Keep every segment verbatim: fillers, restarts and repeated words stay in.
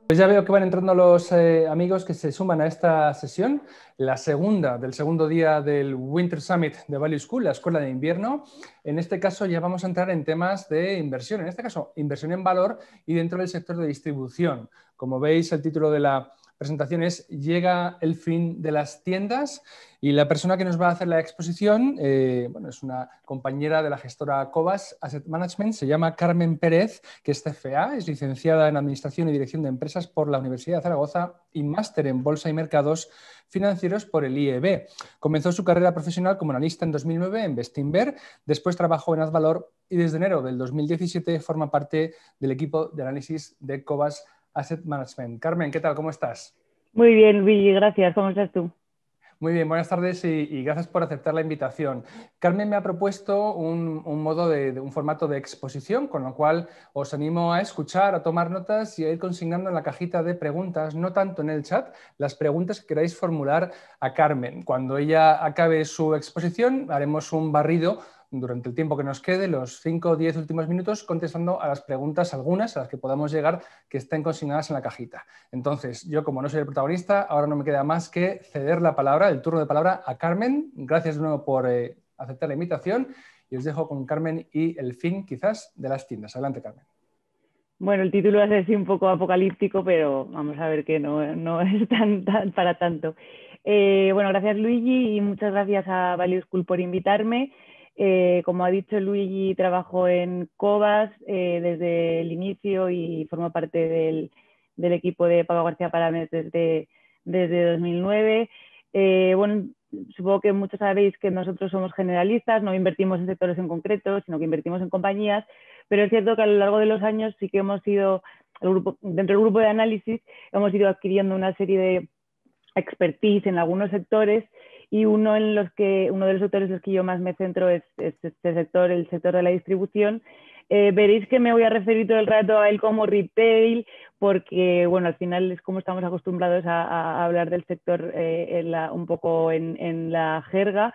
Pues ya veo que van entrando los eh, amigos que se suman a esta sesión, la segunda del segundo día del Winter Summit de Value School, la escuela de invierno. En este caso ya vamos a entrar en temas de inversión, en este caso inversión en valor y dentro del sector de distribución. Como veis, el título de la presentación es Llega el fin de las tiendas y la persona que nos va a hacer la exposición eh, bueno, es una compañera de la gestora Cobas Asset Management, se llama Carmen Pérez, que es C F A, es licenciada en Administración y Dirección de Empresas por la Universidad de Zaragoza y máster en Bolsa y Mercados Financieros por el I E B. Comenzó su carrera profesional como analista en dos mil nueve en Bestinver, después trabajó en Advalor y desde enero del dos mil diecisiete forma parte del equipo de análisis de Cobas Asset Management. Carmen, ¿qué tal? ¿Cómo estás? Muy bien, Luigi, gracias. ¿Cómo estás tú? Muy bien, buenas tardes y, y gracias por aceptar la invitación. Carmen me ha propuesto un, un modo de, de un formato de exposición, con lo cual os animo a escuchar, a tomar notas y a ir consignando en la cajita de preguntas, no tanto en el chat, las preguntas que queráis formular a Carmen. Cuando ella acabe su exposición, haremos un barrido durante el tiempo que nos quede, los cinco o diez últimos minutos, contestando a las preguntas, algunas a las que podamos llegar, que estén consignadas en la cajita. Entonces, yo como no soy el protagonista, ahora no me queda más que ceder la palabra, el turno de palabra a Carmen. Gracias de nuevo por eh, aceptar la invitación y os dejo con Carmen y el fin, quizás, de las tiendas. Adelante, Carmen. Bueno, el título es así un poco apocalíptico, pero vamos a ver que no, no es tan, tan para tanto. Eh, bueno, gracias Luigi y muchas gracias a Value School por invitarme. Eh, como ha dicho Luigi, trabajo en Cobas eh, desde el inicio y formo parte del, del equipo de Pago García Parames desde, desde dos mil nueve. Eh, bueno, supongo que muchos sabéis que nosotros somos generalistas, no invertimos en sectores en concreto, sino que invertimos en compañías, pero es cierto que a lo largo de los años sí que hemos ido, el grupo, dentro del grupo de análisis, hemos ido adquiriendo una serie de expertise en algunos sectores y uno, en los que, uno de los sectores en los que yo más me centro es, es este sector, el sector de la distribución. Eh, veréis que me voy a referir todo el rato a él como retail, porque bueno, al final es como estamos acostumbrados a, a hablar del sector eh, en la, un poco en, en la jerga.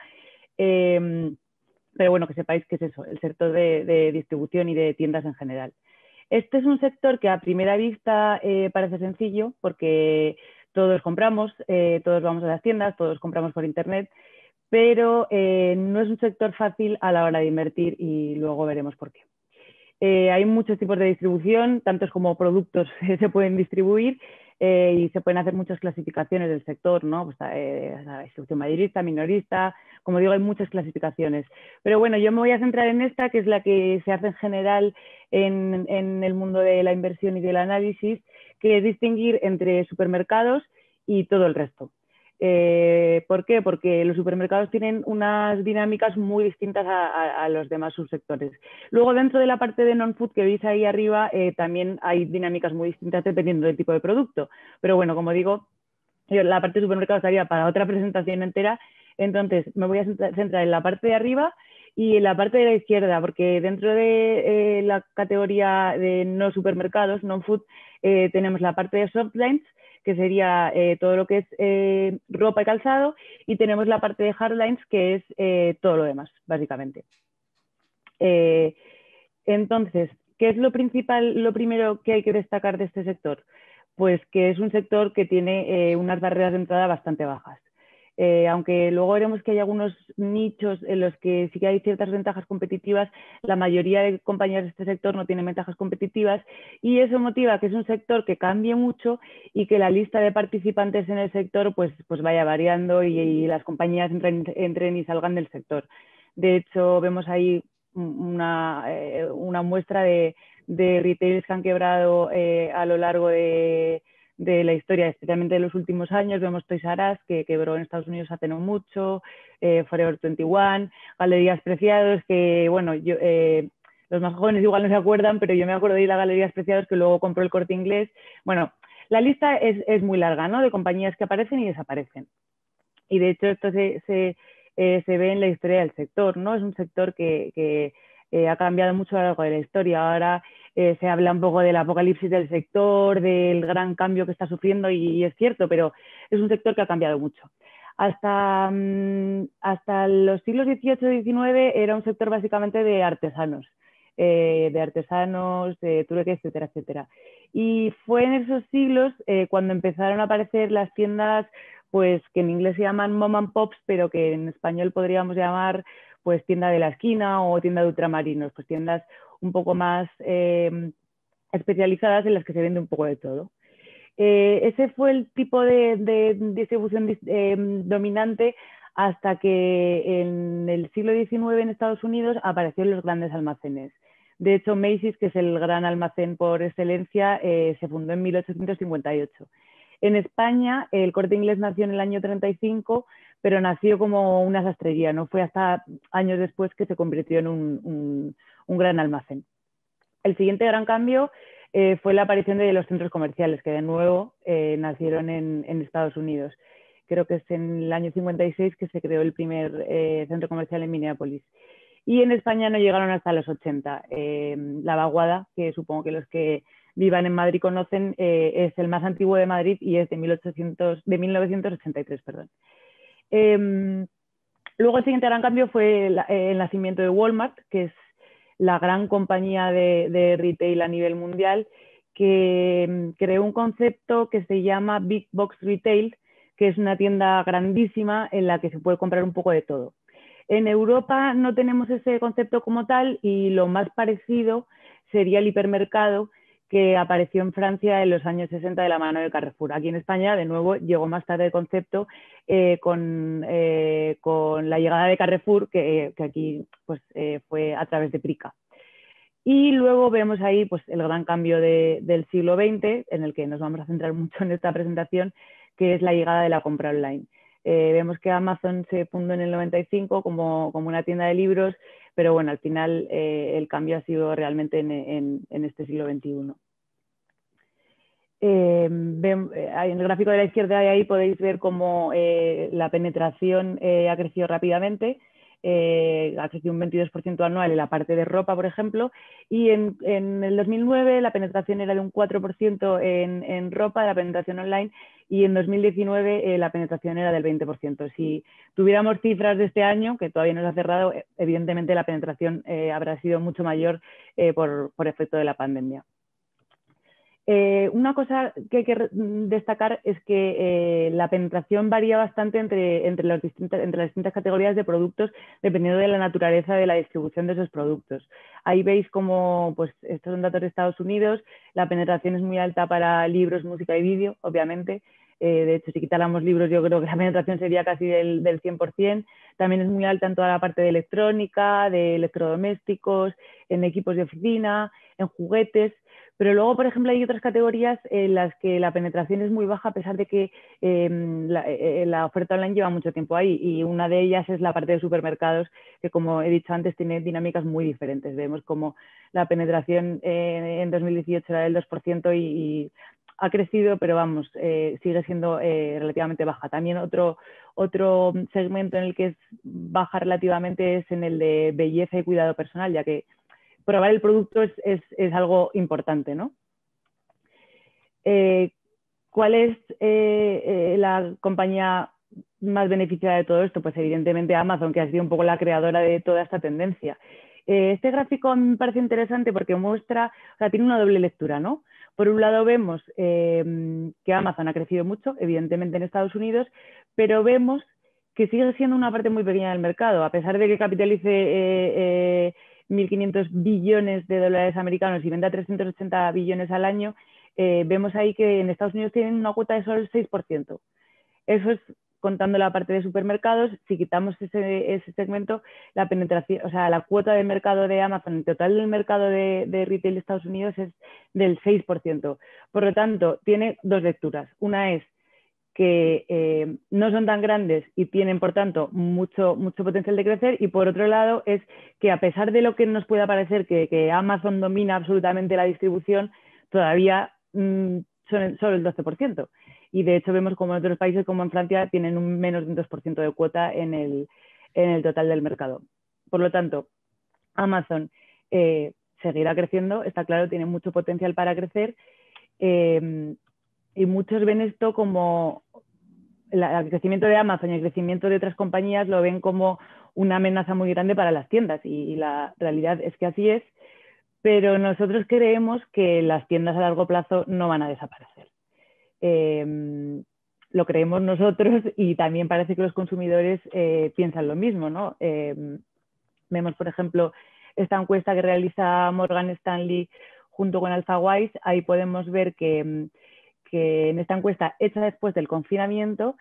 Eh, pero bueno, que sepáis que es eso, el sector de, de distribución y de tiendas en general. Este es un sector que a primera vista eh, parece sencillo porque todos compramos, eh, todos vamos a las tiendas, todos compramos por internet, pero eh, no es un sector fácil a la hora de invertir y luego veremos por qué. Eh, hay muchos tipos de distribución, tantos como productos se pueden distribuir eh, y se pueden hacer muchas clasificaciones del sector, ¿no? Pues, eh, la distribución mayorista, minorista, como digo, hay muchas clasificaciones. Pero bueno, yo me voy a centrar en esta, que es la que se hace en general en, en el mundo de la inversión y del análisis, que es distinguir entre supermercados y todo el resto. Eh, ¿Por qué? Porque los supermercados tienen unas dinámicas muy distintas a, a, a los demás subsectores. Luego, dentro de la parte de non-food que veis ahí arriba, eh, también hay dinámicas muy distintas dependiendo del tipo de producto. Pero bueno, como digo, la parte de supermercados estaría para otra presentación entera. Entonces, me voy a centrar en la parte de arriba y en la parte de la izquierda, porque dentro de eh, la categoría de no supermercados, non-food, eh, tenemos la parte de softlines, que sería eh, todo lo que es eh, ropa y calzado, y tenemos la parte de hardlines, que es eh, todo lo demás, básicamente. Eh, entonces, ¿qué es lo principal, lo primero que hay que destacar de este sector? Pues que es un sector que tiene eh, unas barreras de entrada bastante bajas. Eh, aunque luego veremos que hay algunos nichos en los que sí que hay ciertas ventajas competitivas, la mayoría de compañías de este sector no tienen ventajas competitivas y eso motiva que es un sector que cambie mucho y que la lista de participantes en el sector pues, pues vaya variando y, y las compañías entren, entren y salgan del sector. De hecho, vemos ahí una, eh, una muestra de, de retailers que han quebrado eh, a lo largo de, de la historia, especialmente de los últimos años. Vemos Toys R Us, que quebró en Estados Unidos hace no mucho, eh, Forever veintiuno, Galerías Preciados, que bueno, yo, eh, los más jóvenes igual no se acuerdan, pero yo me acuerdo de ir a Galerías Preciados, que luego compró el Corte Inglés. Bueno, la lista es, es muy larga, ¿no? De compañías que aparecen y desaparecen. Y de hecho esto se, se, eh, se ve en la historia del sector, ¿no? Es un sector que, que eh, ha cambiado mucho a lo largo de la historia. Ahora eh, se habla un poco del apocalipsis del sector, del gran cambio que está sufriendo y, y es cierto, pero es un sector que ha cambiado mucho. Hasta, mmm, hasta los siglos dieciocho y diecinueve era un sector básicamente de artesanos, eh, de artesanos, de trueque, etcétera, etcétera. Y fue en esos siglos eh, cuando empezaron a aparecer las tiendas, pues que en inglés se llaman mom and pops, pero que en español podríamos llamar pues tienda de la esquina o tienda de ultramarinos, pues tiendas un poco más eh, especializadas en las que se vende un poco de todo. Eh, ese fue el tipo de, de distribución eh, dominante hasta que en el siglo diecinueve en Estados Unidos aparecieron los grandes almacenes. De hecho, Macy's, que es el gran almacén por excelencia, eh, se fundó en mil ochocientos cincuenta y ocho. En España, el Corte Inglés nació en el año treinta y cinco, pero nació como una sastrería, no fue hasta años después que se convirtió en un, un, un gran almacén. El siguiente gran cambio eh, fue la aparición de los centros comerciales, que de nuevo eh, nacieron en, en Estados Unidos. Creo que es en el año cincuenta y seis que se creó el primer eh, centro comercial en Minneapolis. Y en España no llegaron hasta los ochenta. Eh, la Vaguada, que supongo que los que vivan en Madrid conocen, eh, es el más antiguo de Madrid y es de, mil ochocientos, de mil novecientos ochenta y tres. Perdón. Eh, luego el siguiente gran cambio fue el, el nacimiento de Walmart, que es la gran compañía de, de retail a nivel mundial, que creó un concepto que se llama Big Box Retail, que es una tienda grandísima en la que se puede comprar un poco de todo. En Europa no tenemos ese concepto como tal y lo más parecido sería el hipermercado, que apareció en Francia en los años sesenta de la mano de Carrefour. Aquí en España, de nuevo, llegó más tarde el concepto eh, con, eh, con la llegada de Carrefour, que, que aquí pues, eh, fue a través de Prica. Y luego vemos ahí pues, el gran cambio de, del siglo veinte, en el que nos vamos a centrar mucho en esta presentación, que es la llegada de la compra online. Eh, vemos que Amazon se fundó en el noventa y cinco como, como una tienda de libros, pero bueno, al final eh, el cambio ha sido realmente en, en, en este siglo veintiuno. Eh, ven, en el gráfico de la izquierda ahí podéis ver cómo eh, la penetración eh, ha crecido rápidamente. Eh, ha crecido un veintidós por ciento anual en la parte de ropa, por ejemplo, y en, en el dos mil nueve la penetración era de un cuatro por ciento en, en ropa, la penetración online, y en dos mil diecinueve eh, la penetración era del veinte por ciento. Si tuviéramos cifras de este año, que todavía no se ha cerrado, evidentemente la penetración eh, habrá sido mucho mayor eh, por, por efecto de la pandemia. Eh, una cosa que hay que destacar es que eh, la penetración varía bastante entre, entre, los distintas, entre las distintas categorías de productos dependiendo de la naturaleza de la distribución de esos productos. Ahí veis como, pues estos son datos de Estados Unidos, la penetración es muy alta para libros, música y vídeo, obviamente. Eh, de hecho, si quitáramos libros, yo creo que la penetración sería casi del, del cien por cien. También es muy alta en toda la parte de electrónica, de electrodomésticos, en equipos de oficina, en juguetes. Pero luego, por ejemplo, hay otras categorías en las que la penetración es muy baja a pesar de que eh, la, eh, la oferta online lleva mucho tiempo ahí, y una de ellas es la parte de supermercados, que como he dicho antes tiene dinámicas muy diferentes. Vemos como la penetración eh, en dos mil dieciocho era del dos por ciento y, y ha crecido, pero vamos, eh, sigue siendo eh, relativamente baja. También otro, otro segmento en el que es baja relativamente es en el de belleza y cuidado personal, ya que probar el producto es, es, es algo importante, ¿no? Eh, ¿Cuál es eh, eh, la compañía más beneficiada de todo esto? Pues evidentemente Amazon, que ha sido un poco la creadora de toda esta tendencia. Eh, este gráfico me parece interesante porque muestra, o sea, tiene una doble lectura, ¿no? Por un lado vemos eh, que Amazon ha crecido mucho, evidentemente en Estados Unidos, pero vemos que sigue siendo una parte muy pequeña del mercado, a pesar de que capitalice eh, eh, mil quinientos billones de dólares americanos y venda trescientos ochenta billones al año, eh, vemos ahí que en Estados Unidos tienen una cuota de solo el seis por ciento. Eso es contando la parte de supermercados. Si quitamos ese, ese segmento, la penetración, o sea, la cuota de mercado de Amazon, el total del mercado de, de retail de Estados Unidos es del seis por ciento. Por lo tanto, tiene dos lecturas. Una es que eh, no son tan grandes y tienen, por tanto, mucho, mucho potencial de crecer, y por otro lado es que a pesar de lo que nos pueda parecer que, que Amazon domina absolutamente la distribución, todavía mmm, son solo el doce por ciento. Y de hecho vemos como en otros países, como en Francia, tienen un menos de un dos por ciento de cuota en el, en el total del mercado. Por lo tanto, Amazon eh, seguirá creciendo, está claro, tiene mucho potencial para crecer, eh, y muchos ven esto como la, el crecimiento de Amazon y el crecimiento de otras compañías lo ven como una amenaza muy grande para las tiendas, y, y la realidad es que así es, pero nosotros creemos que las tiendas a largo plazo no van a desaparecer. Eh, lo creemos nosotros y también parece que los consumidores eh, piensan lo mismo, ¿no? Eh, vemos, por ejemplo, esta encuesta que realiza Morgan Stanley junto con AlphaWise. Ahí podemos ver que, que en esta encuesta hecha después del confinamiento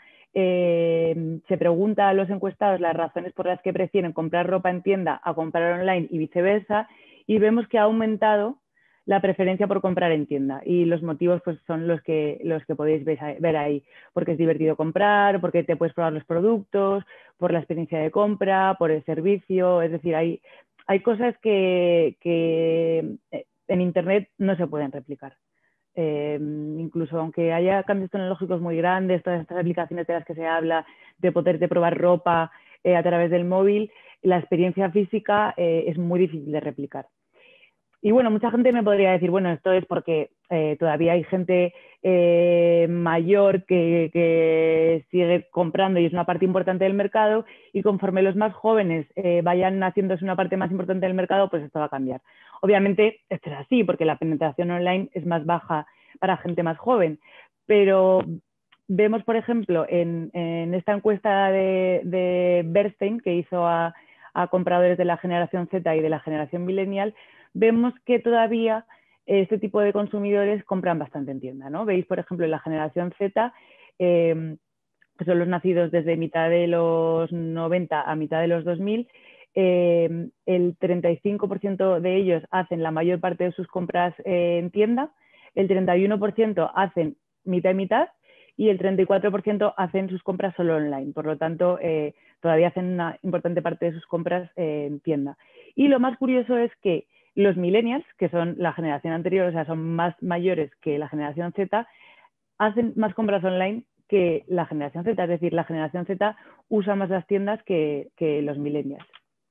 eh, se pregunta a los encuestados las razones por las que prefieren comprar ropa en tienda a comprar online y viceversa, y vemos que ha aumentado la preferencia por comprar en tienda, y los motivos pues, son los que, los que podéis ver ahí, porque es divertido comprar, porque te puedes probar los productos, por la experiencia de compra, por el servicio. Es decir, hay, hay cosas que, que en Internet no se pueden replicar. Eh, incluso aunque haya cambios tecnológicos muy grandes, todas estas aplicaciones de las que se habla, de poderte probar ropa eh, a través del móvil, la experiencia física eh, es muy difícil de replicar. Y bueno, mucha gente me podría decir, bueno, esto es porque eh, todavía hay gente eh, mayor que, que sigue comprando y es una parte importante del mercado, y conforme los más jóvenes eh, vayan haciéndose una parte más importante del mercado, pues esto va a cambiar. Obviamente esto es así porque la penetración online es más baja para gente más joven, pero vemos, por ejemplo, en, en esta encuesta de, de Bernstein que hizo a, a compradores de la generación Z y de la generación millennial, vemos que todavía este tipo de consumidores compran bastante en tienda, ¿no? Veis, por ejemplo, en la generación Z, eh, que son los nacidos desde mitad de los noventa a mitad de los dos mil, eh, el treinta y cinco por ciento de ellos hacen la mayor parte de sus compras eh, en tienda, el treinta y uno por ciento hacen mitad y mitad, y el treinta y cuatro por ciento hacen sus compras solo online. Por lo tanto, eh, todavía hacen una importante parte de sus compras eh, en tienda. Y lo más curioso es que los millennials, que son la generación anterior, o sea, son más mayores que la generación Z, hacen más compras online que la generación Z. Es decir, la generación Z usa más las tiendas que, que los millennials.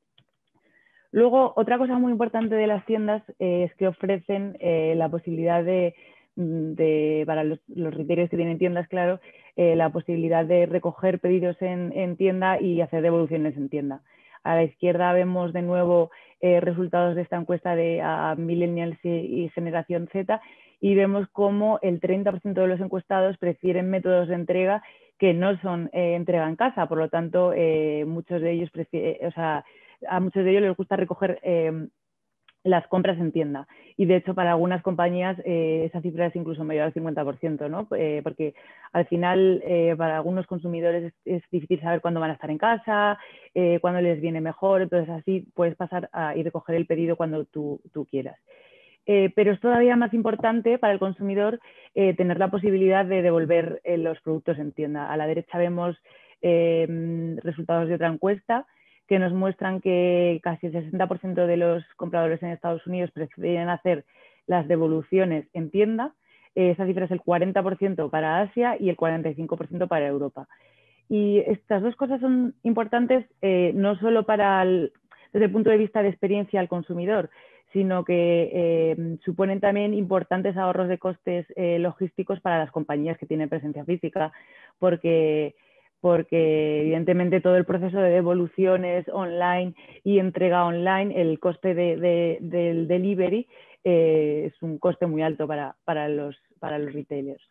Luego, otra cosa muy importante de las tiendas eh, es que ofrecen eh, la posibilidad de, de para los, los retailers que tienen tiendas, claro, eh, la posibilidad de recoger pedidos en, en tienda y hacer devoluciones en tienda. A la izquierda vemos de nuevo eh, resultados de esta encuesta de a Millennials y, y Generación Z, y vemos cómo el treinta por ciento de los encuestados prefieren métodos de entrega que no son eh, entrega en casa. Por lo tanto, eh, muchos de ellos prefieren, o sea, a muchos de ellos les gusta recoger eh, las compras en tienda, y de hecho para algunas compañías eh, esa cifra es incluso mayor al cincuenta por ciento, ¿no? Eh, porque al final eh, para algunos consumidores es, es difícil saber cuándo van a estar en casa, eh, cuándo les viene mejor, entonces así puedes pasar a ir a recoger el pedido cuando tú, tú quieras. Eh, pero es todavía más importante para el consumidor eh, tener la posibilidad de devolver eh, los productos en tienda. A la derecha vemos eh, resultados de otra encuesta que nos muestran que casi el sesenta por ciento de los compradores en Estados Unidos prefieren hacer las devoluciones en tienda. Eh, esa cifra es el cuarenta por ciento para Asia y el cuarenta y cinco por ciento para Europa. Y estas dos cosas son importantes eh, no solo para el, desde el punto de vista de experiencia al consumidor, sino que eh, suponen también importantes ahorros de costes eh, logísticos para las compañías que tienen presencia física, porque porque evidentemente todo el proceso de devoluciones online y entrega online, el coste de, de, del delivery eh, es un coste muy alto para, para, los, para los retailers.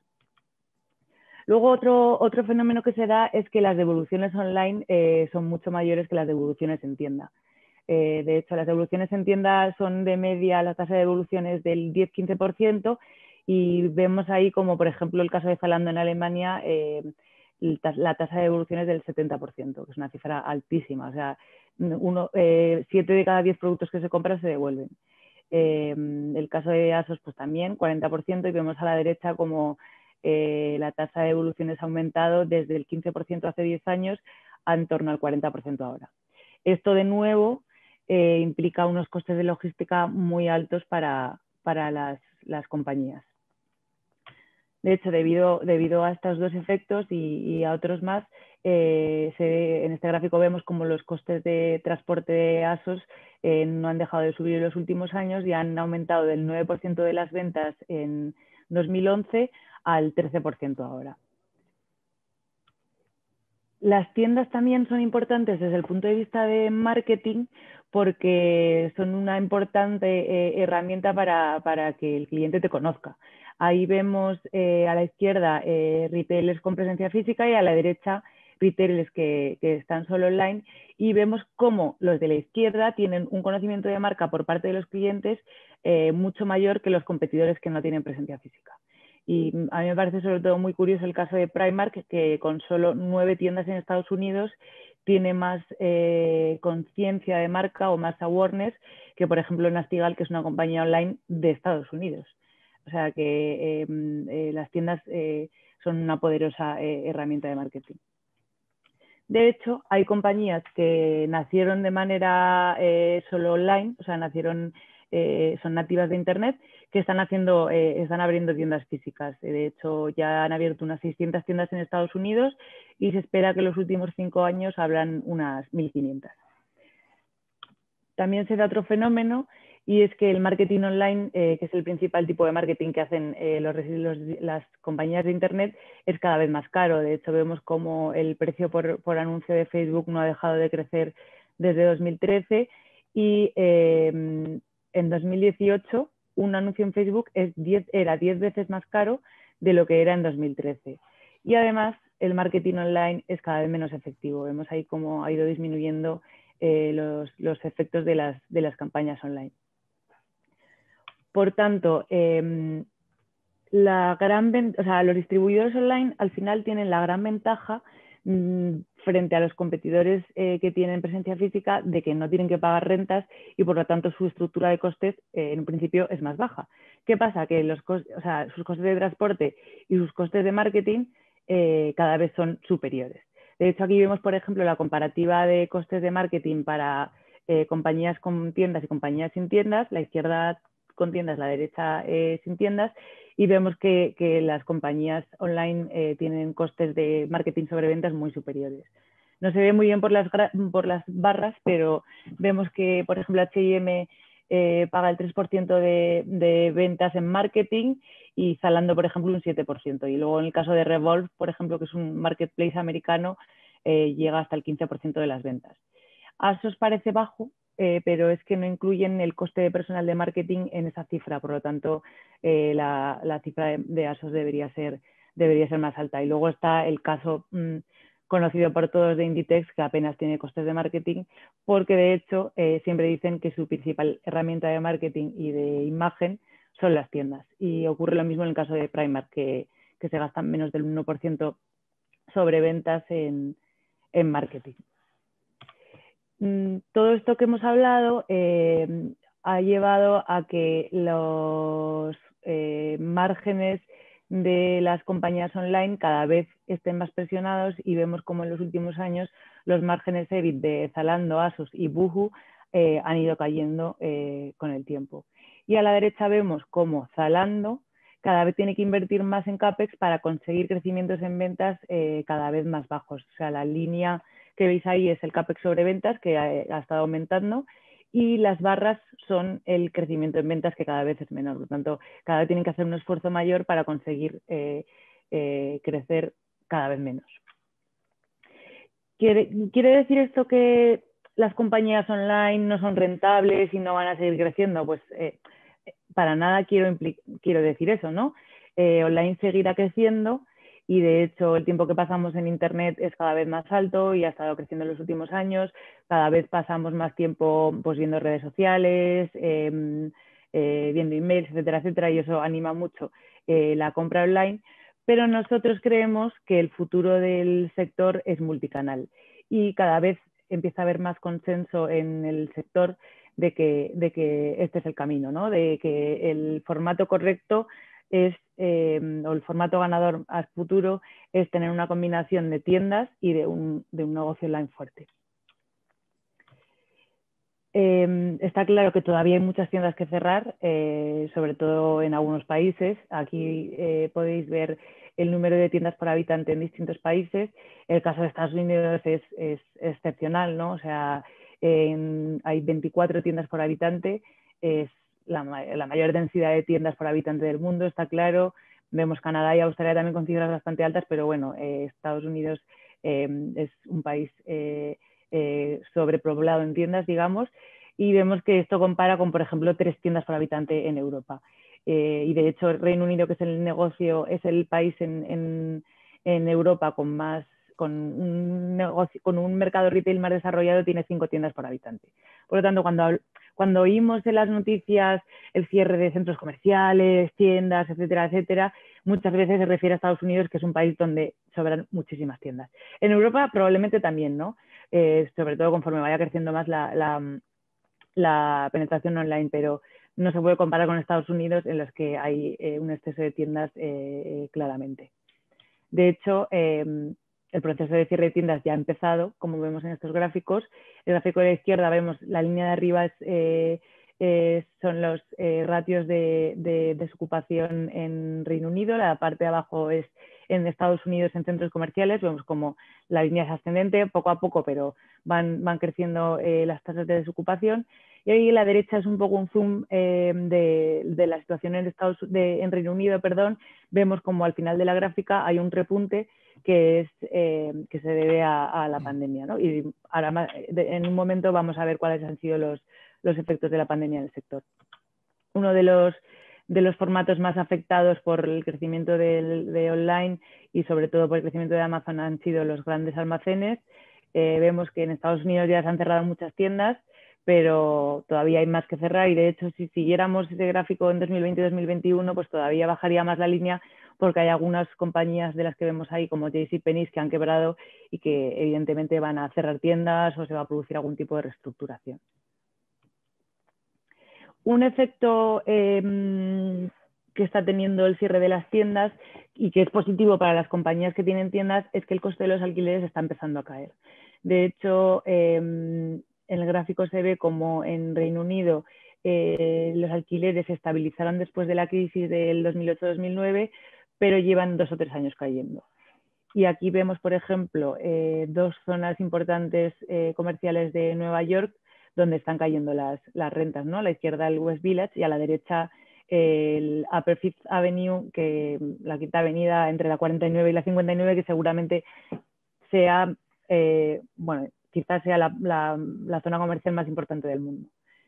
Luego otro, otro fenómeno que se da es que las devoluciones online eh, son mucho mayores que las devoluciones en tienda. Eh, de hecho, las devoluciones en tienda son de media, la tasa de devoluciones del diez a quince por ciento, y vemos ahí como, por ejemplo, el caso de Zalando en Alemania, eh, la tasa de devoluciones del setenta por ciento, que es una cifra altísima. O sea, uno, eh, siete de cada diez productos que se compran se devuelven. Eh, el caso de ASOS, pues también, cuarenta por ciento, y vemos a la derecha como eh, la tasa de devoluciones ha aumentado desde el quince por ciento hace diez años a en torno al cuarenta por ciento ahora. Esto, de nuevo, eh, implica unos costes de logística muy altos para, para las, las compañías. De hecho, debido, debido a estos dos efectos y, y a otros más, eh, se, en este gráfico vemos como los costes de transporte de ASOS eh, no han dejado de subir en los últimos años y han aumentado del nueve por ciento de las ventas en dos mil once al trece por ciento ahora. Las tiendas también son importantes desde el punto de vista de marketing, porque son una importante eh, herramienta para, para que el cliente te conozca. Ahí vemos eh, a la izquierda eh, retailers con presencia física y a la derecha retailers que, que están solo online, y vemos cómo los de la izquierda tienen un conocimiento de marca por parte de los clientes eh, mucho mayor que los competidores que no tienen presencia física. Y a mí me parece sobre todo muy curioso el caso de Primark, que con solo nueve tiendas en Estados Unidos tiene más eh, conciencia de marca o más awareness que, por ejemplo, Nastigal, que es una compañía online de Estados Unidos. O sea que eh, eh, las tiendas eh, son una poderosa eh, herramienta de marketing. De hecho, hay compañías que nacieron de manera eh, solo online, o sea, nacieron, eh, son nativas de Internet, que están, haciendo, eh, están abriendo tiendas físicas. De hecho, ya han abierto unas seiscientas tiendas en Estados Unidos y se espera que en los últimos cinco años abran unas mil quinientas. También se da otro fenómeno, y es que el marketing online, eh, que es el principal tipo de marketing que hacen eh, los, los, las compañías de Internet, es cada vez más caro. De hecho, vemos como el precio por, por anuncio de Facebook no ha dejado de crecer desde dos mil trece, y eh, en dos mil dieciocho un anuncio en Facebook es diez, era diez veces más caro de lo que era en dos mil trece. Y además, el marketing online es cada vez menos efectivo. Vemos ahí cómo ha ido disminuyendo eh, los, los efectos de las, de las campañas online. Por tanto, eh, la gran, o sea, los distribuidores online al final tienen la gran ventaja mmm, frente a los competidores eh, que tienen presencia física, de que no tienen que pagar rentas y por lo tanto su estructura de costes eh, en un principio es más baja. ¿Qué pasa? Que los costes, o sea, sus costes de transporte y sus costes de marketing eh, cada vez son superiores. De hecho, aquí vemos, por ejemplo, la comparativa de costes de marketing para eh, compañías con tiendas y compañías sin tiendas. La izquierda con tiendas, la derecha eh, sin tiendas, y vemos que, que las compañías online eh, tienen costes de marketing sobre ventas muy superiores. No se ve muy bien por las, por las barras, pero vemos que, por ejemplo, H y M eh, paga el tres por ciento de, de ventas en marketing y Zalando, por ejemplo, un siete por ciento. Y luego en el caso de Revolve, por ejemplo, que es un marketplace americano, eh, llega hasta el quince por ciento de las ventas. ASOS parece bajo, eh, pero es que no incluyen el coste de personal de marketing en esa cifra, por lo tanto eh, la, la cifra de, de ASOS debería ser, debería ser más alta. Y luego está el caso mmm, conocido por todos de Inditex, que apenas tiene costes de marketing, porque de hecho eh, siempre dicen que su principal herramienta de marketing y de imagen son las tiendas. Y ocurre lo mismo en el caso de Primark, que, que se gastan menos del uno por ciento sobre ventas en, en marketing. Todo esto que hemos hablado eh, ha llevado a que los eh, márgenes de las compañías online cada vez estén más presionados, y vemos como en los últimos años los márgenes E B I T de Zalando, ASOS y Boohoo eh, han ido cayendo eh, con el tiempo. Y a la derecha vemos cómo Zalando cada vez tiene que invertir más en CAPEX para conseguir crecimientos en ventas eh, cada vez más bajos. O sea, la línea que veis ahí es el CAPEX sobre ventas, que ha, ha estado aumentando, y las barras son el crecimiento en ventas, que cada vez es menor. Por lo tanto, cada vez tienen que hacer un esfuerzo mayor para conseguir eh, eh, crecer cada vez menos. ¿Quiere, ¿Quiere decir esto que las compañías online no son rentables y no van a seguir creciendo? Pues eh, para nada quiero, quiero decir eso, ¿no? Eh, online seguirá creciendo, y de hecho el tiempo que pasamos en Internet es cada vez más alto y ha estado creciendo en los últimos años. Cada vez pasamos más tiempo pues, viendo redes sociales, eh, eh, viendo emails, etcétera, etcétera, y eso anima mucho eh, la compra online. Pero nosotros creemos que el futuro del sector es multicanal, y cada vez empieza a haber más consenso en el sector de que, de que este es el camino, ¿no? De que el formato correcto es, eh, o el formato ganador a futuro es tener una combinación de tiendas y de un, de un negocio online fuerte. Eh, está claro que todavía hay muchas tiendas que cerrar, eh, sobre todo en algunos países. Aquí eh, podéis ver el número de tiendas por habitante en distintos países. El caso de Estados Unidos es, es excepcional, ¿no? O sea, en, hay veinticuatro tiendas por habitante, es la, la mayor densidad de tiendas por habitante del mundo, está claro. Vemos Canadá y Australia también con cifras bastante altas, pero bueno, eh, Estados Unidos eh, es un país eh, eh, sobrepoblado en tiendas, digamos. y vemos que esto compara con, por ejemplo, tres tiendas por habitante en Europa. Eh, y de hecho, el Reino Unido, que es el negocio, es el país en, en, en Europa con más, con un negocio, con un mercado retail más desarrollado, tiene cinco tiendas por habitante. Por lo tanto, cuando, cuando oímos en las noticias el cierre de centros comerciales, tiendas, etcétera, etcétera, muchas veces se refiere a Estados Unidos, que es un país donde sobran muchísimas tiendas. En Europa probablemente también, ¿no? Eh, sobre todo conforme vaya creciendo más la, la, la penetración online, pero no se puede comparar con Estados Unidos, en los que hay eh, un exceso de tiendas eh, claramente. De hecho, eh, el proceso de cierre de tiendas ya ha empezado, como vemos en estos gráficos. El gráfico de la izquierda vemos la línea de arriba es, eh, eh, son los eh, ratios de, de desocupación en Reino Unido, la parte de abajo es en Estados Unidos en centros comerciales. Vemos como la línea es ascendente poco a poco, pero van, van creciendo eh, las tasas de desocupación. Y ahí a la derecha es un poco un zoom eh, de, de la situación en, Estados, de, en Reino Unido, perdón. Vemos como al final de la gráfica hay un repunte que, es, eh, que se debe a, a la pandemia, ¿no? Y ahora de, en un momento vamos a ver cuáles han sido los, los efectos de la pandemia en el sector. Uno de los, de los formatos más afectados por el crecimiento de, de online y sobre todo por el crecimiento de Amazon han sido los grandes almacenes. Eh, vemos que en Estados Unidos ya se han cerrado muchas tiendas, pero todavía hay más que cerrar, y de hecho si siguiéramos ese gráfico en dos mil veinte y dos mil veintiuno, pues todavía bajaría más la línea, porque hay algunas compañías de las que vemos ahí, como JCPenney, que han quebrado y que evidentemente van a cerrar tiendas o se va a producir algún tipo de reestructuración. Un efecto eh, que está teniendo el cierre de las tiendas y que es positivo para las compañías que tienen tiendas es que el coste de los alquileres está empezando a caer. De hecho, eh, en el gráfico se ve como en Reino Unido eh, los alquileres se estabilizaron después de la crisis del dos mil ocho dos mil nueve, pero llevan dos o tres años cayendo. Y aquí vemos, por ejemplo, eh, dos zonas importantes eh, comerciales de Nueva York donde están cayendo las, las rentas, ¿no? A la izquierda el West Village y a la derecha el Upper Fifth Avenue, que la quinta avenida entre la cuarenta y nueve y la cincuenta y nueve, que seguramente sea, eh, bueno, quizás sea la, la, la zona comercial más importante del mundo.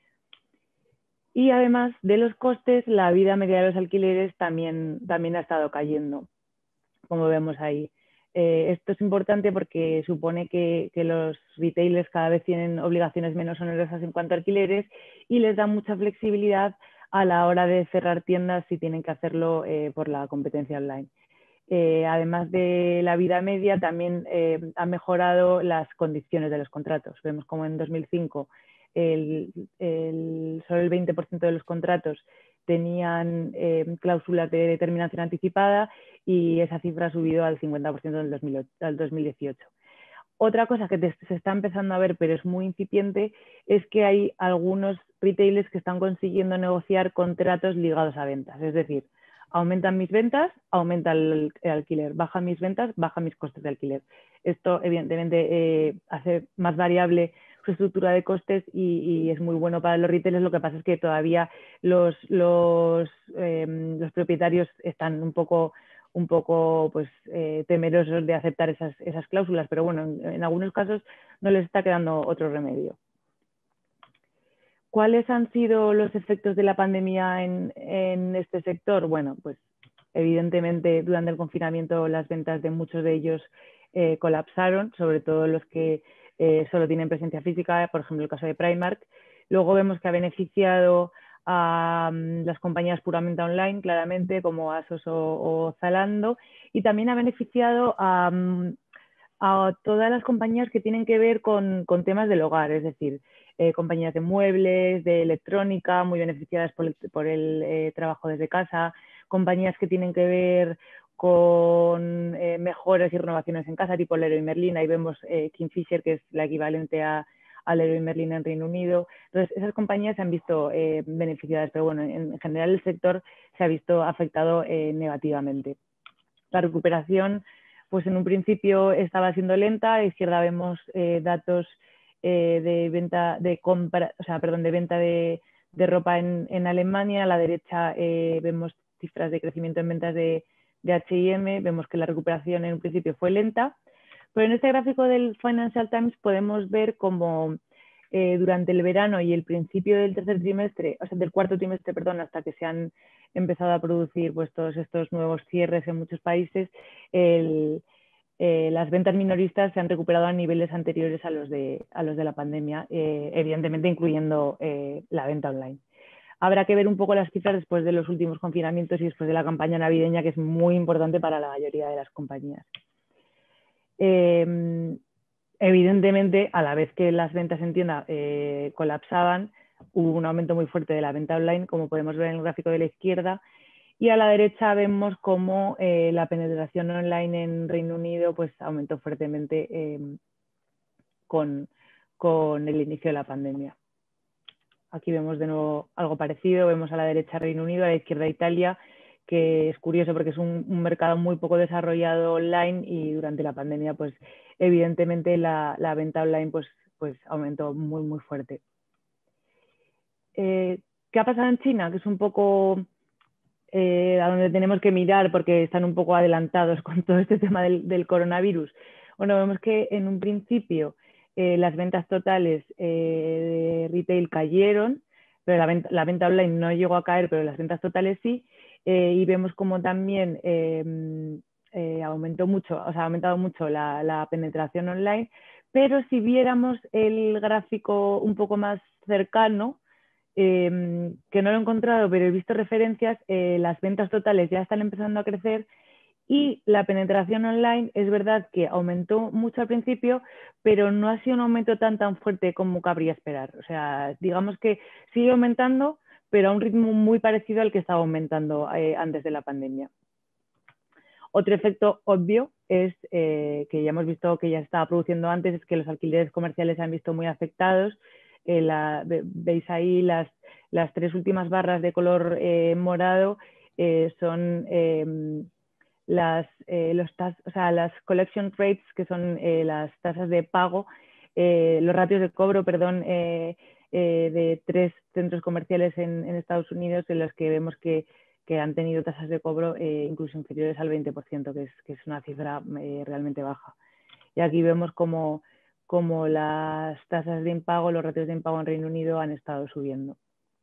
Y además de los costes, la vida media de los alquileres también, también ha estado cayendo, como vemos ahí. Eh, esto es importante porque supone que, que los retailers cada vez tienen obligaciones menos onerosas en cuanto a alquileres y les da mucha flexibilidad a la hora de cerrar tiendas si tienen que hacerlo eh, por la competencia online. Eh, además de la vida media, también eh, han mejorado las condiciones de los contratos. Vemos como en dos mil cinco el, el, solo el veinte por ciento de los contratos tenían eh, cláusulas de terminación anticipada, y esa cifra ha subido al cincuenta por ciento en el dos mil dieciocho. Otra cosa que te, se está empezando a ver, pero es muy incipiente, es que hay algunos retailers que están consiguiendo negociar contratos ligados a ventas. Es decir, aumentan mis ventas, aumenta el, el alquiler, baja mis ventas, baja mis costes de alquiler. Esto evidentemente eh, hace más variable su estructura de costes y, y es muy bueno para los retailers. Lo que pasa es que todavía los, los, eh, los propietarios están un poco, un poco pues, eh, temerosos de aceptar esas, esas cláusulas, pero bueno, en, en algunos casos no les está quedando otro remedio. ¿Cuáles han sido los efectos de la pandemia en, en este sector? Bueno, pues evidentemente durante el confinamiento las ventas de muchos de ellos eh, colapsaron, sobre todo los que eh, solo tienen presencia física, por ejemplo el caso de Primark. Luego vemos que ha beneficiado a um, las compañías puramente online, claramente, como ASOS o, o Zalando, y también ha beneficiado a, um, a todas las compañías que tienen que ver con, con temas del hogar, es decir, eh, compañías de muebles, de electrónica, muy beneficiadas por el, por el eh, trabajo desde casa, compañías que tienen que ver con eh, mejoras y renovaciones en casa, tipo Leroy Merlin. Ahí vemos eh, Kingfisher, que es la equivalente a, a Leroy Merlin en Reino Unido. Entonces, esas compañías se han visto eh, beneficiadas, pero bueno, en general el sector se ha visto afectado eh, negativamente. La recuperación, pues en un principio estaba siendo lenta. A la izquierda vemos eh, datos eh, de venta de compra, o sea, perdón, de venta de, de ropa en, en Alemania. A la derecha eh, vemos cifras de crecimiento en ventas de, de H y M. Vemos que la recuperación en un principio fue lenta, pero en este gráfico del Financial Times podemos ver cómo eh, durante el verano y el principio del tercer trimestre, o sea, del cuarto trimestre, perdón, hasta que se han empezado a producir pues, todos estos nuevos cierres en muchos países, el, eh, las ventas minoristas se han recuperado a niveles anteriores a los de, a los de la pandemia, eh, evidentemente incluyendo eh, la venta online. Habrá que ver un poco las cifras después de los últimos confinamientos y después de la campaña navideña, que es muy importante para la mayoría de las compañías. Eh, evidentemente, a la vez que las ventas en tienda eh, colapsaban, hubo un aumento muy fuerte de la venta online, como podemos ver en el gráfico de la izquierda, y a la derecha vemos cómo eh, la penetración online en Reino Unido pues, aumentó fuertemente eh, con, con el inicio de la pandemia. Aquí vemos de nuevo algo parecido, vemos a la derecha Reino Unido, a la izquierda Italia, que es curioso porque es un, un mercado muy poco desarrollado online y durante la pandemia, pues evidentemente la, la venta online pues, pues aumentó muy, muy fuerte. Eh, ¿Qué ha pasado en China? Que es un poco eh, a donde tenemos que mirar porque están un poco adelantados con todo este tema del, del coronavirus. Bueno, vemos que en un principio eh, las ventas totales eh, de retail cayeron, pero la venta, la venta online no llegó a caer, pero las ventas totales sí, eh, y vemos como también eh, eh, aumentó mucho, o sea, ha aumentado mucho la, la penetración online, pero si viéramos el gráfico un poco más cercano, eh, que no lo he encontrado, pero he visto referencias, eh, las ventas totales ya están empezando a crecer y la penetración online es verdad que aumentó mucho al principio, pero no ha sido un aumento tan tan fuerte como cabría esperar. O sea, digamos que sigue aumentando, pero a un ritmo muy parecido al que estaba aumentando eh, antes de la pandemia. Otro efecto obvio es eh, que ya hemos visto que ya estaba produciendo antes, es que los alquileres comerciales se han visto muy afectados. Eh, la, veis ahí las, las tres últimas barras de color eh, morado eh, son eh, las, eh, los tas, o sea, las collection rates, que son eh, las tasas de pago, eh, los ratios de cobro, perdón, eh, eh, de tres centros comerciales en, en Estados Unidos en los que vemos que, que han tenido tasas de cobro eh, incluso inferiores al veinte por ciento, que es, que es una cifra eh, realmente baja. Y aquí vemos como, como las tasas de impago, los ratios de impago en Reino Unido han estado subiendo.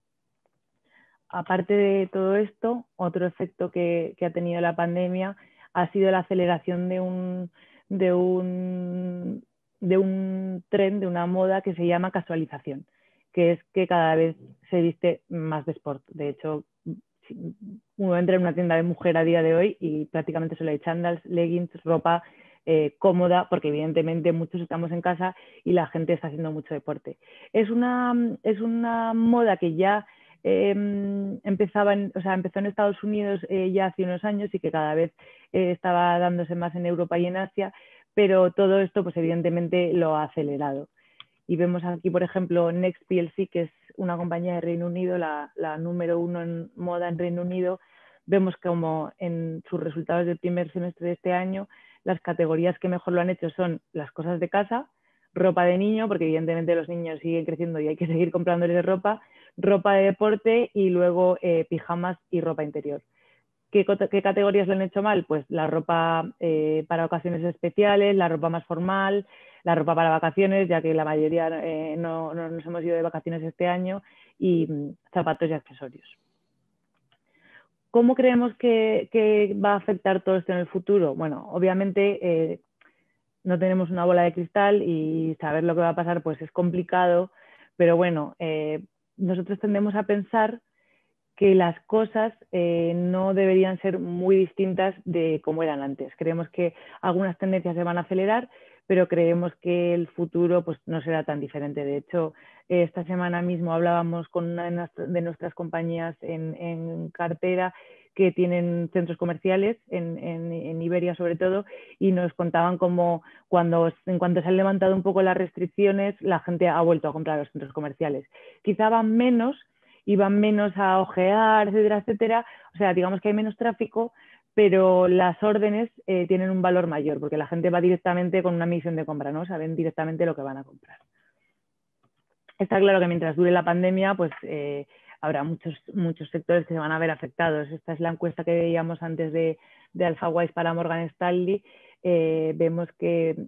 Aparte de todo esto, otro efecto que, que ha tenido la pandemia ha sido la aceleración de un, de, un, de un tren, de una moda que se llama casualización, que es que cada vez se viste más de sport. De hecho, uno entra en una tienda de mujer a día de hoy y prácticamente solo hay chándals, leggings, ropa eh, cómoda, porque evidentemente muchos estamos en casa y la gente está haciendo mucho deporte. Es una, es una moda que ya eh, empezaba en, o sea, empezó en Estados Unidos eh, ya hace unos años y que cada vez eh, estaba dándose más en Europa y en Asia, pero todo esto pues evidentemente lo ha acelerado. Y vemos aquí, por ejemplo, Next P L C, que es una compañía de Reino Unido, la, la número uno en moda en Reino Unido. Vemos como en sus resultados del primer semestre de este año, las categorías que mejor lo han hecho son las cosas de casa, ropa de niño, porque evidentemente los niños siguen creciendo y hay que seguir comprándoles ropa, ropa de deporte y luego eh, pijamas y ropa interior. ¿Qué, ¿Qué categorías lo han hecho mal? Pues la ropa eh, para ocasiones especiales, la ropa más formal, la ropa para vacaciones, ya que la mayoría eh, no, no nos hemos ido de vacaciones este año, y mm, zapatos y accesorios. ¿Cómo creemos que, que va a afectar todo esto en el futuro? Bueno, obviamente eh, no tenemos una bola de cristal y saber lo que va a pasar pues es complicado, pero bueno, eh, nosotros tendemos a pensar que las cosas eh, no deberían ser muy distintas de como eran antes. Creemos que algunas tendencias se van a acelerar, pero creemos que el futuro pues, no será tan diferente. De hecho, eh, esta semana mismo hablábamos con una de nuestras compañías en, en cartera que tienen centros comerciales, en, en, en Iberia sobre todo, y nos contaban cómo cuando, en cuanto se han levantado un poco las restricciones, la gente ha vuelto a comprar los centros comerciales. Quizá van menos, iban menos a ojear, etcétera, etcétera. O sea, digamos que hay menos tráfico, pero las órdenes eh, tienen un valor mayor, porque la gente va directamente con una misión de compra, ¿no? Saben directamente lo que van a comprar. Está claro que mientras dure la pandemia, pues eh, habrá muchos, muchos sectores que se van a ver afectados. Esta es la encuesta que veíamos antes de, de AlphaWise para Morgan Stanley. Eh, vemos que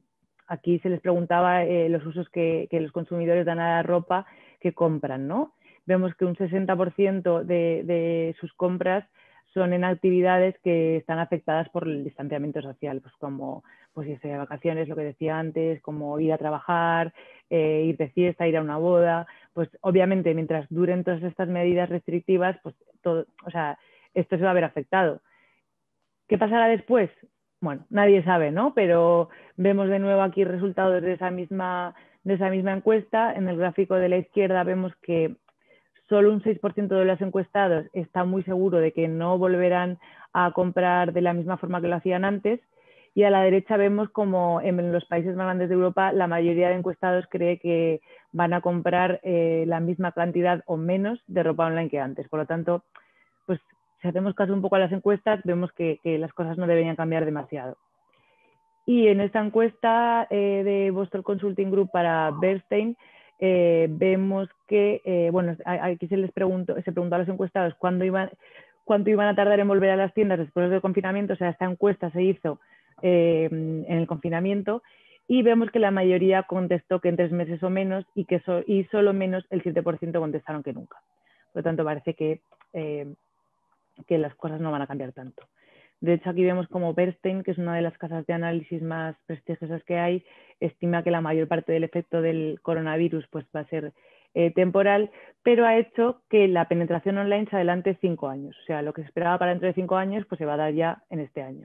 aquí se les preguntaba eh, los usos que, que los consumidores dan a la ropa que compran, ¿no? Vemos que un sesenta por ciento de, de sus compras son en actividades que están afectadas por el distanciamiento social, pues como pues, irse de vacaciones, lo que decía antes, como ir a trabajar, eh, ir de fiesta, ir a una boda. Pues obviamente mientras duren todas estas medidas restrictivas, pues todo, o sea, esto se va a ver afectado. ¿Qué pasará después? Bueno, nadie sabe, ¿no? Pero vemos de nuevo aquí resultados de esa misma, de esa misma encuesta. En el gráfico de la izquierda vemos que solo un seis por ciento de los encuestados está muy seguro de que no volverán a comprar de la misma forma que lo hacían antes. Y a la derecha vemos como en los países más grandes de Europa la mayoría de encuestados cree que van a comprar eh, la misma cantidad o menos de ropa online que antes. Por lo tanto, pues si hacemos caso un poco a las encuestas, vemos que, que las cosas no deberían cambiar demasiado. Y en esta encuesta eh, de Boston Consulting Group para Bernstein, eh, vemos que, eh, bueno, aquí se les preguntó, se preguntó a los encuestados cuándo iban, cuánto iban a tardar en volver a las tiendas después del confinamiento. O sea, esta encuesta se hizo eh, en el confinamiento y vemos que la mayoría contestó que en tres meses o menos y que so, y solo menos el siete por ciento contestaron que nunca. Por lo tanto, parece que, eh, que las cosas no van a cambiar tanto. De hecho, aquí vemos como Bernstein, que es una de las casas de análisis más prestigiosas que hay, estima que la mayor parte del efecto del coronavirus pues, va a ser eh, temporal, pero ha hecho que la penetración online se adelante cinco años. O sea, lo que se esperaba para dentro de cinco años pues, se va a dar ya en este año.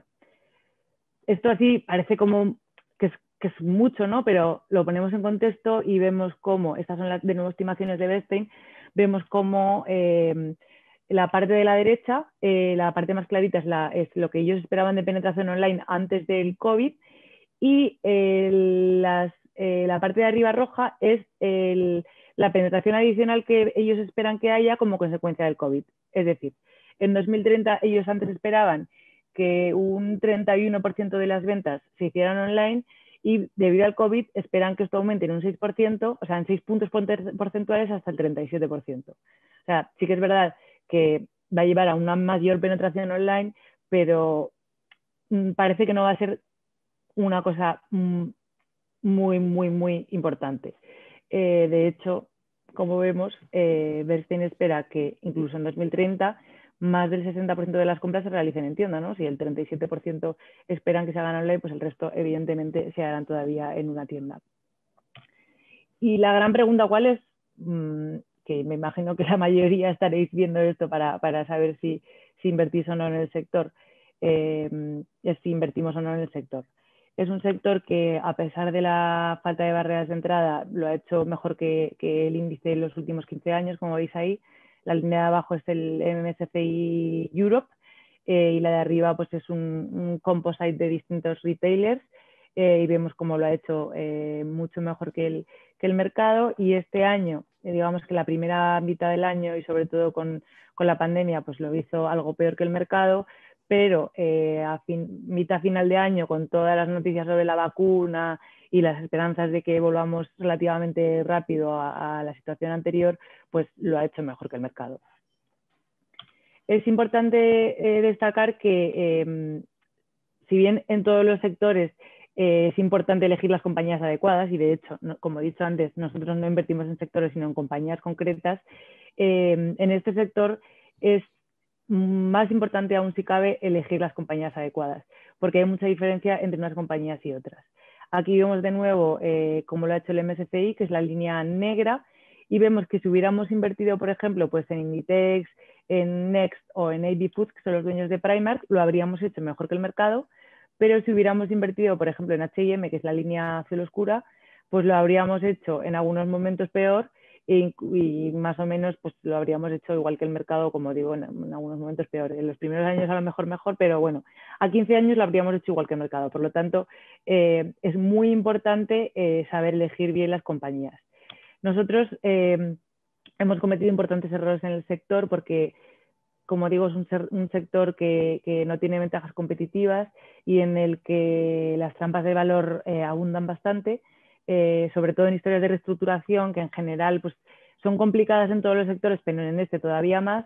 Esto así parece como que es, que es mucho, ¿no? Pero lo ponemos en contexto y vemos cómo, estas son las de nuevo estimaciones de Bernstein, vemos cómo eh, la parte de la derecha, eh, la parte más clarita es, la, es lo que ellos esperaban de penetración online antes del COVID y eh, las, eh, la parte de arriba roja es el, la penetración adicional que ellos esperan que haya como consecuencia del COVID. Es decir, en dos mil treinta ellos antes esperaban que un treinta y uno por ciento de las ventas se hicieran online y debido al COVID esperan que esto aumente en un seis por ciento, o sea, en seis puntos porcentuales hasta el treinta y siete por ciento. O sea, sí que es verdad que va a llevar a una mayor penetración online, pero mmm, parece que no va a ser una cosa mmm, muy, muy, muy importante. Eh, de hecho, como vemos, eh, Bernstein espera que incluso en dos mil treinta más del sesenta por ciento de las compras se realicen en tienda, ¿no? Si el treinta y siete por ciento esperan que se hagan online, pues el resto evidentemente se harán todavía en una tienda. Y la gran pregunta, ¿cuál es? Mm, que me imagino que la mayoría estaréis viendo esto para, para saber si, si invertís o no en el sector, eh, si invertimos o no en el sector. Es un sector que, a pesar de la falta de barreras de entrada, lo ha hecho mejor que, que el índice en los últimos quince años, como veis ahí. La línea de abajo es el M S C I Europe eh, y la de arriba pues, es un, un composite de distintos retailers eh, y vemos cómo lo ha hecho eh, mucho mejor que el, que el mercado. Y este año, eh, digamos que la primera mitad del año y sobre todo con, con la pandemia, pues lo hizo algo peor que el mercado, pero eh, a fin, mitad final de año, con todas las noticias sobre la vacuna y las esperanzas de que volvamos relativamente rápido a, a la situación anterior, pues lo ha hecho mejor que el mercado. Es importante eh, destacar que, eh, si bien en todos los sectores eh, es importante elegir las compañías adecuadas, y de hecho, no, como he dicho antes, nosotros no invertimos en sectores, sino en compañías concretas, eh, en este sector es más importante aún si cabe elegir las compañías adecuadas, porque hay mucha diferencia entre unas compañías y otras. Aquí vemos de nuevo eh, cómo lo ha hecho el M S C I, que es la línea negra, y vemos que si hubiéramos invertido, por ejemplo, pues en Inditex, en Next o en A B Foods, que son los dueños de Primark, lo habríamos hecho mejor que el mercado, pero si hubiéramos invertido, por ejemplo, en H y M, que es la línea azul oscura, pues lo habríamos hecho en algunos momentos peor y, y más o menos pues lo habríamos hecho igual que el mercado, como digo, en, en algunos momentos peor. En los primeros años a lo mejor mejor, pero bueno, a quince años lo habríamos hecho igual que el mercado. Por lo tanto, eh, es muy importante eh, saber elegir bien las compañías. Nosotros eh, hemos cometido importantes errores en el sector porque, como digo, es un, ser, un sector que, que no tiene ventajas competitivas y en el que las trampas de valor eh, abundan bastante. Eh, sobre todo en historias de reestructuración, que en general pues, son complicadas en todos los sectores, pero en este todavía más.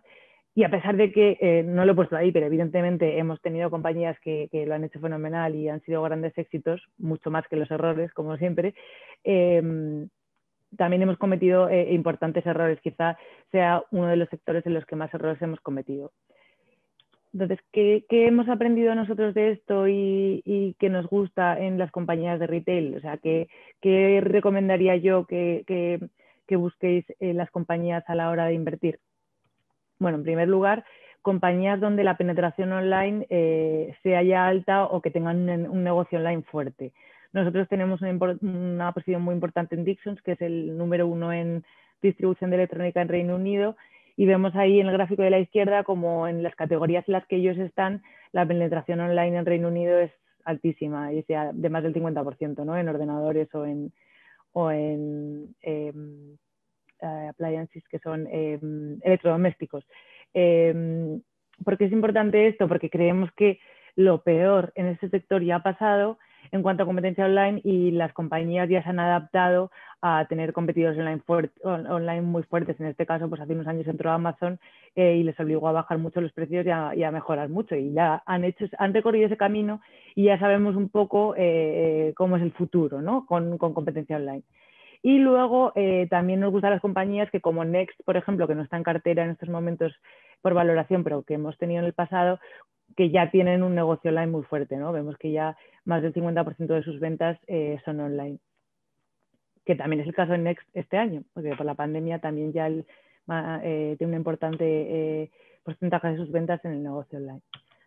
Y a pesar de que, eh, no lo he puesto ahí, pero evidentemente hemos tenido compañías que, que lo han hecho fenomenal y han sido grandes éxitos, mucho más que los errores, como siempre, eh, también hemos cometido eh, importantes errores. Quizá sea uno de los sectores en los que más errores hemos cometido. Entonces, ¿qué, qué hemos aprendido nosotros de esto y, y qué nos gusta en las compañías de retail? O sea, ¿qué, qué recomendaría yo que, que, que busquéis en las compañías a la hora de invertir? Bueno, en primer lugar, compañías donde la penetración online eh, sea ya alta o que tengan un, un negocio online fuerte. Nosotros tenemos una, una posición muy importante en Dixons, que es el número uno en distribución de electrónica en Reino Unido, y vemos ahí en el gráfico de la izquierda como en las categorías en las que ellos están, la penetración online en Reino Unido es altísima, y sea de más del cincuenta por ciento, ¿no? En ordenadores o en, o en eh, uh, appliances, que son eh, electrodomésticos. Eh, ¿Por qué es importante esto? Porque creemos que lo peor en este sector ya ha pasado en cuanto a competencia online y las compañías ya se han adaptado a tener competidores online, on, online muy fuertes. En este caso, pues hace unos años entró Amazon eh, y les obligó a bajar mucho los precios y a, y a mejorar mucho. Y ya han, hecho, han recorrido ese camino y ya sabemos un poco eh, cómo es el futuro, ¿no? Con, con competencia online. Y luego eh, también nos gustan las compañías que, como Next, por ejemplo, que no está en cartera en estos momentos por valoración, pero que hemos tenido en el pasado, que ya tienen un negocio online muy fuerte, ¿no? Vemos que ya más del cincuenta por ciento de sus ventas eh, son online. Que también es el caso de Next este año, porque por la pandemia también ya el, eh, tiene un importante eh, porcentaje de sus ventas en el negocio online.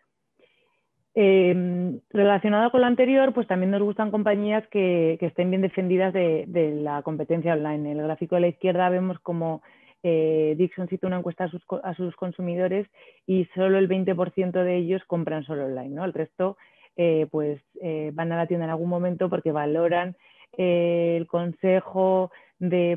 Eh, relacionado con lo anterior, pues también nos gustan compañías que, que estén bien defendidas de, de la competencia online. En el gráfico de la izquierda vemos como eh, Dixon cita una encuesta a sus, a sus consumidores y solo el veinte por ciento de ellos compran solo online, ¿no? El resto eh, pues eh, van a la tienda en algún momento porque valoran eh, el consejo de,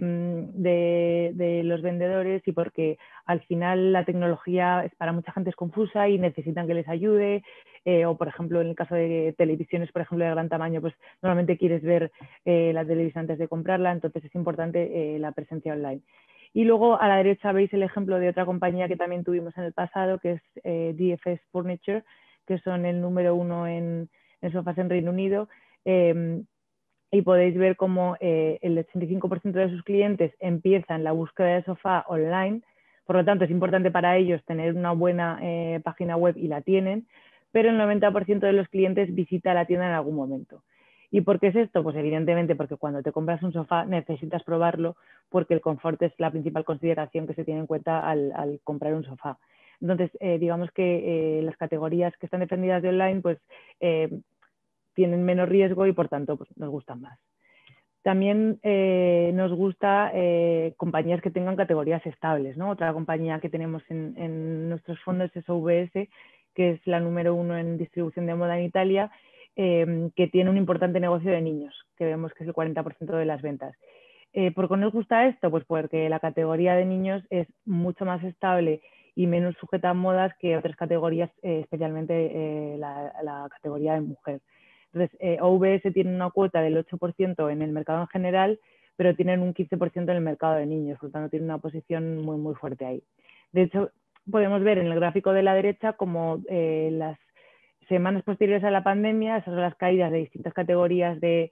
de, de los vendedores y porque al final la tecnología para mucha gente es confusa y necesitan que les ayude. Eh, o, por ejemplo, en el caso de televisiones, por ejemplo, de gran tamaño, pues normalmente quieres ver eh, la televisión antes de comprarla, entonces es importante eh, la presencia online. Y luego a la derecha veis el ejemplo de otra compañía que también tuvimos en el pasado, que es eh, D F S Furniture, que son el número uno en, en sofás en Reino Unido. Eh, y podéis ver cómo eh, el ochenta y cinco por ciento de sus clientes empiezan la búsqueda de sofá online. Por lo tanto, es importante para ellos tener una buena eh, página web y la tienen, pero el noventa por ciento de los clientes visita la tienda en algún momento. ¿Y por qué es esto? Pues evidentemente porque cuando te compras un sofá necesitas probarlo porque el confort es la principal consideración que se tiene en cuenta al, al comprar un sofá. Entonces, eh, digamos que eh, las categorías que están defendidas de online pues eh, tienen menos riesgo y por tanto pues, nos gustan más. También eh, nos gusta eh, compañías que tengan categorías estables, ¿no? Otra compañía que tenemos en, en nuestros fondos es O V S, que es la número uno en distribución de moda en Italia, eh, que tiene un importante negocio de niños, que vemos que es el cuarenta por ciento de las ventas. Eh, ¿Por qué nos gusta esto? Pues porque la categoría de niños es mucho más estable y menos sujeta a modas que otras categorías, eh, especialmente eh, la, la categoría de mujer. Entonces, eh, O V S tiene una cuota del ocho por ciento en el mercado en general, pero tienen un quince por ciento en el mercado de niños, por lo tanto tiene una posición muy, muy fuerte ahí. De hecho, podemos ver en el gráfico de la derecha como eh, las semanas posteriores a la pandemia, esas son las caídas de distintas categorías de,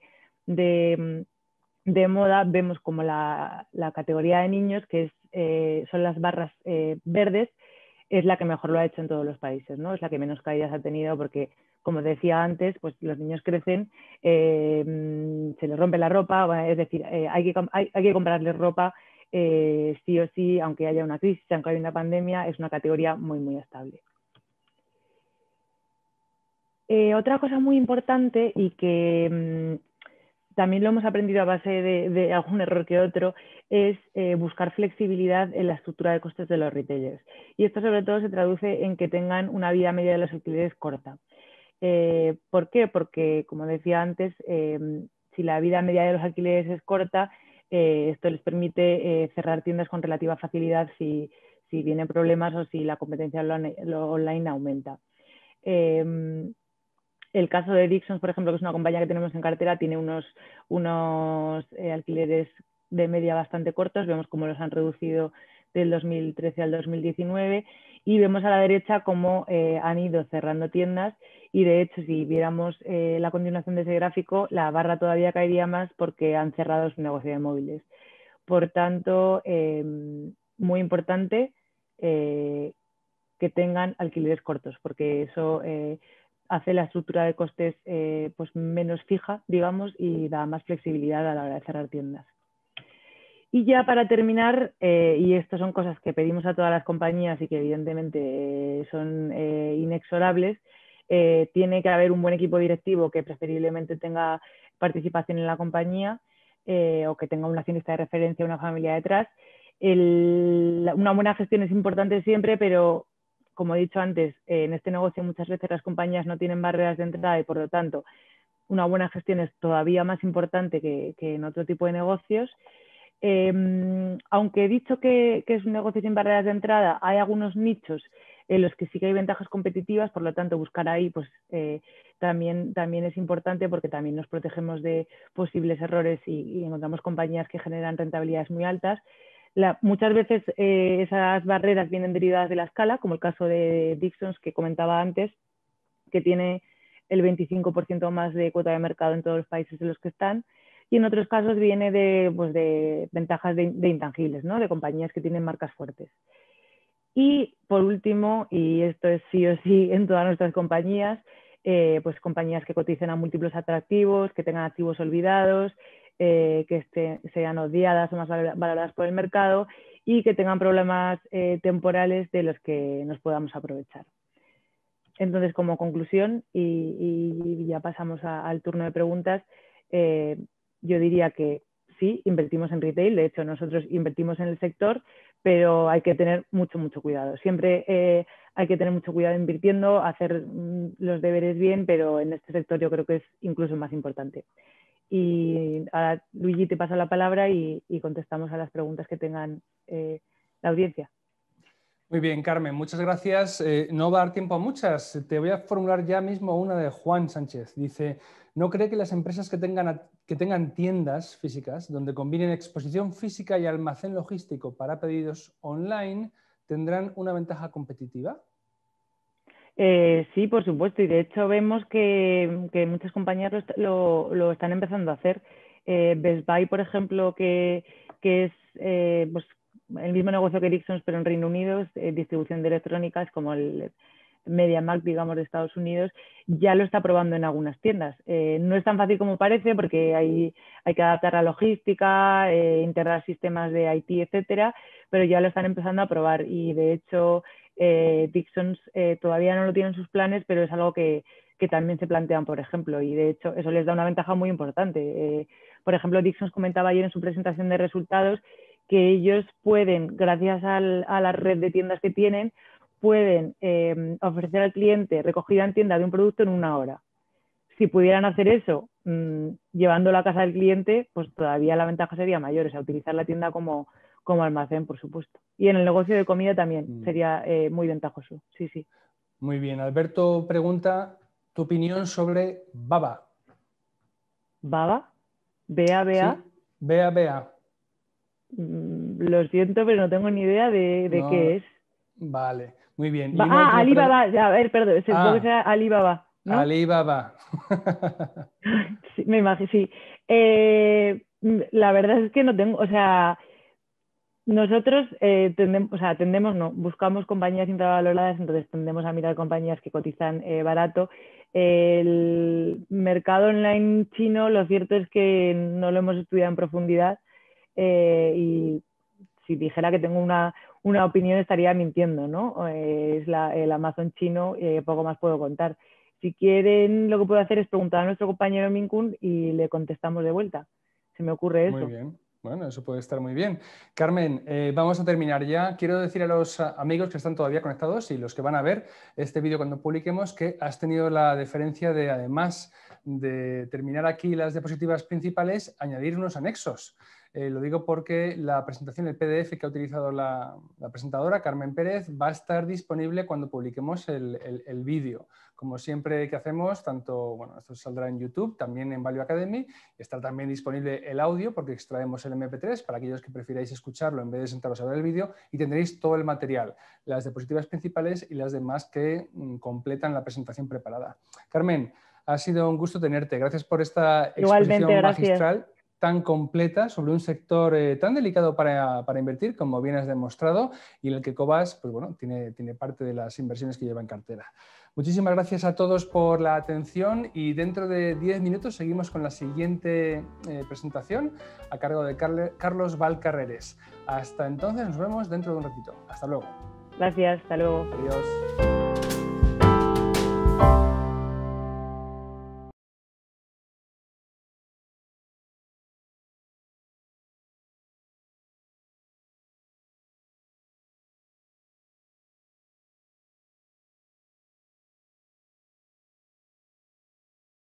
de, de moda, vemos como la, la, categoría de niños, que es, eh, son las barras eh, verdes, es la que mejor lo ha hecho en todos los países, ¿no? Es la que menos caídas ha tenido porque, como decía antes, pues los niños crecen, eh, se les rompe la ropa, es decir, eh, hay, que, hay, hay que comprarles ropa eh, sí o sí, aunque haya una crisis, aunque haya una pandemia, es una categoría muy, muy estable. Eh, otra cosa muy importante y que mmm, también lo hemos aprendido a base de, de algún error que otro, es eh, buscar flexibilidad en la estructura de costes de los retailers. Y esto sobre todo se traduce en que tengan una vida media de los alquileres corta. Eh, ¿Por qué? Porque, como decía antes, eh, si la vida media de los alquileres es corta, eh, esto les permite eh, cerrar tiendas con relativa facilidad si, si vienen problemas o si la competencia online aumenta. Eh, El caso de Dixons, por ejemplo, que es una compañía que tenemos en cartera, tiene unos, unos eh, alquileres de media bastante cortos. Vemos cómo los han reducido del dos mil trece al dos mil diecinueve, y vemos a la derecha cómo eh, han ido cerrando tiendas, y de hecho si viéramos eh, la continuación de ese gráfico, la barra todavía caería más porque han cerrado su negocio de móviles. Por tanto, eh, muy importante eh, que tengan alquileres cortos, porque eso eh, hace la estructura de costes eh, pues menos fija, digamos, y da más flexibilidad a la hora de cerrar tiendas. Y ya para terminar, eh, y estas son cosas que pedimos a todas las compañías y que evidentemente eh, son eh, inexorables, eh, tiene que haber un buen equipo directivo que preferiblemente tenga participación en la compañía eh, o que tenga un accionista de referencia, una familia detrás. El, una buena gestión es importante siempre, pero como he dicho antes, eh, en este negocio muchas veces las compañías no tienen barreras de entrada y por lo tanto una buena gestión es todavía más importante que, que en otro tipo de negocios. Eh, aunque he dicho que, que es un negocio sin barreras de entrada, hay algunos nichos en los que sí que hay ventajas competitivas, por lo tanto buscar ahí pues, eh, también, también es importante porque también nos protegemos de posibles errores y, y encontramos compañías que generan rentabilidades muy altas. La, muchas veces eh, esas barreras vienen derivadas de la escala, como el caso de Dixons que comentaba antes, que tiene el veinticinco por ciento más de cuota de mercado en todos los países en los que están, y en otros casos viene de, pues de ventajas de, de intangibles, ¿no? De compañías que tienen marcas fuertes. Y por último, y esto es sí o sí en todas nuestras compañías, eh, pues compañías que coticen a múltiplos atractivos, que tengan activos olvidados, eh, que este, sean odiadas o más valoradas por el mercado y que tengan problemas eh, temporales de los que nos podamos aprovechar. Entonces, como conclusión, y, y ya pasamos a, al turno de preguntas, eh, yo diría que sí, invertimos en retail, de hecho nosotros invertimos en el sector, pero hay que tener mucho, mucho cuidado. Siempre eh, hay que tener mucho cuidado invirtiendo, hacer mm, los deberes bien, pero en este sector yo creo que es incluso más importante. Y ahora, Luigi, te paso la palabra y, y contestamos a las preguntas que tengan eh, la audiencia. Muy bien, Carmen, muchas gracias. Eh, no va a dar tiempo a muchas. Te voy a formular ya mismo una de Juan Sánchez. Dice, ¿no cree que las empresas que tengan, que tengan tiendas físicas donde combinen exposición física y almacén logístico para pedidos online tendrán una ventaja competitiva? Eh, sí, por supuesto, y de hecho vemos que, que muchas compañías lo, lo, lo están empezando a hacer. Eh, Best Buy, por ejemplo, que, que es eh, pues, el mismo negocio que Dixons, pero en Reino Unido, es, eh, distribución de electrónica, es como el MediaMarkt, digamos, de Estados Unidos, ya lo está probando en algunas tiendas. Eh, no es tan fácil como parece porque hay, hay que adaptar la logística, eh, integrar sistemas de I T, etcétera, pero ya lo están empezando a probar y de hecho eh, Dixons eh, todavía no lo tienen en sus planes, pero es algo que, que también se plantean, por ejemplo, y de hecho eso les da una ventaja muy importante. Eh, por ejemplo, Dixons comentaba ayer en su presentación de resultados que ellos pueden, gracias al, a la red de tiendas que tienen, pueden eh, ofrecer al cliente recogida en tienda de un producto en una hora. Si pudieran hacer eso mmm, llevándolo a casa del cliente, pues todavía la ventaja sería mayor, o sea, utilizar la tienda como, como almacén, por supuesto. Y en el negocio de comida también mm. sería eh, muy ventajoso, sí, sí. Muy bien. Alberto pregunta tu opinión sobre Baba. ¿Baba? ¿Bea, Bea? Sí, Bea, Bea. Mm, lo siento, pero no tengo ni idea de, de no, qué es. Vale, muy bien. Y ah, Alibaba, a ver, perdón, supongo ah, que sea Alibaba, ¿no? Alibaba. Sí, me imagino, sí. Eh, la verdad es que no tengo, o sea, nosotros eh, tendemos, o sea, tendemos, no, buscamos compañías infravaloradas, entonces tendemos a mirar compañías que cotizan eh, barato. El mercado online chino, lo cierto es que no lo hemos estudiado en profundidad eh, y si dijera que tengo una, una opinión estaría mintiendo, ¿no? Eh, es la, el Amazon chino, eh, poco más puedo contar. Si quieren, lo que puedo hacer es preguntar a nuestro compañero Minkun y le contestamos de vuelta. Se me ocurre eso. Muy bien. Bueno, eso puede estar muy bien. Carmen, eh, vamos a terminar ya. Quiero decir a los amigos que están todavía conectados y los que van a ver este vídeo cuando publiquemos que has tenido la deferencia de, además de terminar aquí las diapositivas principales, añadir unos anexos. Eh, lo digo porque la presentación, el P D F que ha utilizado la, la presentadora, Carmen Pérez, va a estar disponible cuando publiquemos el, el, el vídeo. Como siempre que hacemos, tanto, bueno, esto saldrá en YouTube, también en Value Academy, estará también disponible el audio porque extraemos el eme pe tres para aquellos que prefiráis escucharlo en vez de sentaros a ver el vídeo, y tendréis todo el material, las diapositivas principales y las demás que mm, completan la presentación preparada. Carmen, ha sido un gusto tenerte. Gracias por esta Igualmente, exposición gracias. magistral tan completa sobre un sector eh, tan delicado para, para invertir, como bien has demostrado, y en el que Cobas pues, bueno, tiene, tiene parte de las inversiones que lleva en cartera. Muchísimas gracias a todos por la atención y dentro de diez minutos seguimos con la siguiente eh, presentación a cargo de Carle, Carlos Valcarreres. Hasta entonces nos vemos dentro de un ratito. Hasta luego. Gracias, hasta luego. Adiós.